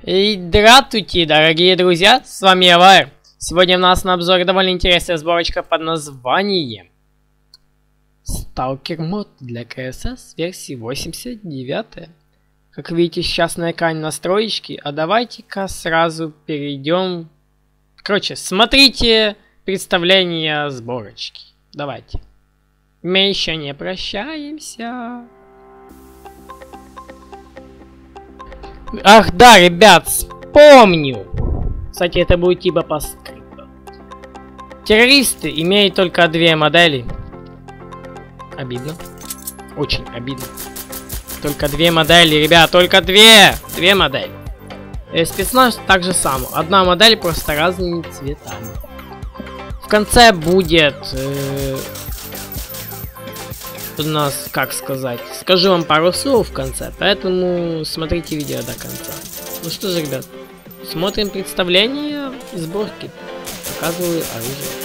И здравствуйте, дорогие друзья, с вами Авар. Сегодня у нас на обзоре довольно интересная сборочка под названием Stalker мод для КСС версии 89. Как видите, сейчас на экране настроечки, а давайте-ка сразу перейдем. Короче, смотрите представление сборочки. Давайте. Мы еще не прощаемся. Ах да, ребят, вспомню. Кстати, это будет типа по скрипту. Террористы имеют только две модели. Обидно. Очень обидно. Только две модели, ребят, только две модели. Спецназ так же само. Одна модель, просто разными цветами. В конце будет... у нас, как сказать, скажу вам пару слов в конце, поэтому смотрите видео до конца. Ну что же, ребят, смотрим представление сборки. Показываю оружие.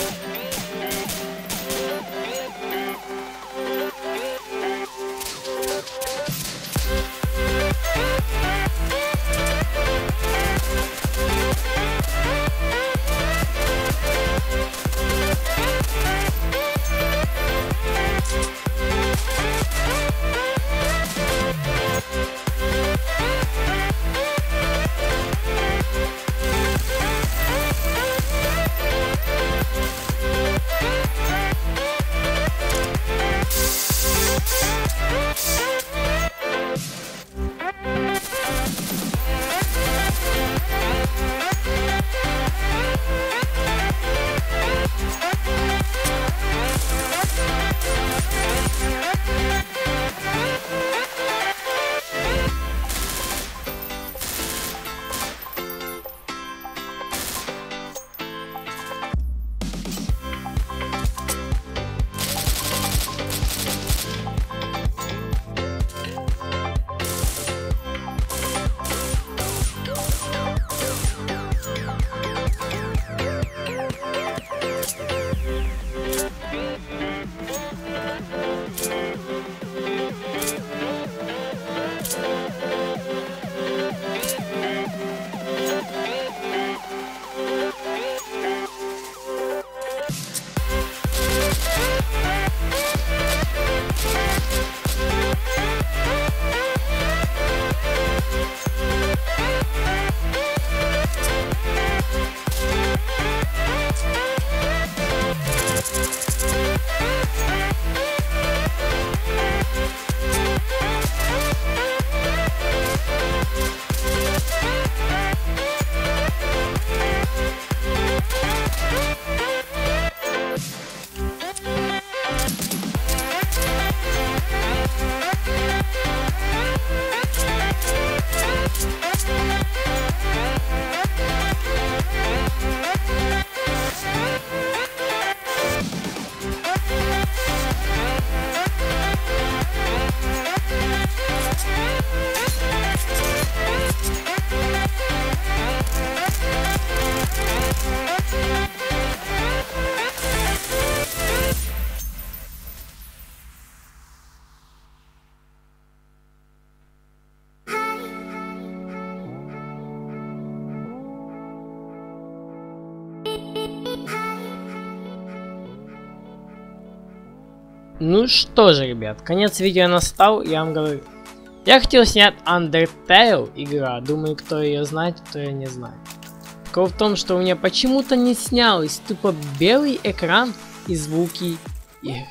Ну что же, ребят, конец видео настал, я вам говорю. Я хотел снять Undertale игра, думаю, кто ее знает, кто ее не знает. Прикол в том, что у меня почему-то не снялось тупо белый экран и звуки игры.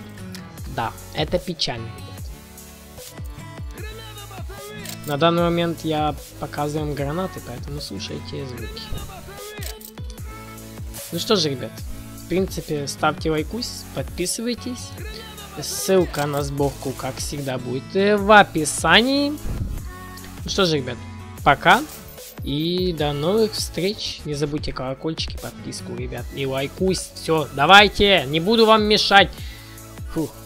Да, это печально, ребят. На данный момент я показываю вам гранаты, поэтому слушайте звуки. Ну что же, ребят, в принципе, ставьте лайкус, подписывайтесь. Ссылка на сборку, как всегда, будет в описании. Ну что же, ребят, пока. И до новых встреч. Не забудьте колокольчики, подписку, ребят. И лайкусь. Все, давайте. Не буду вам мешать. Фух.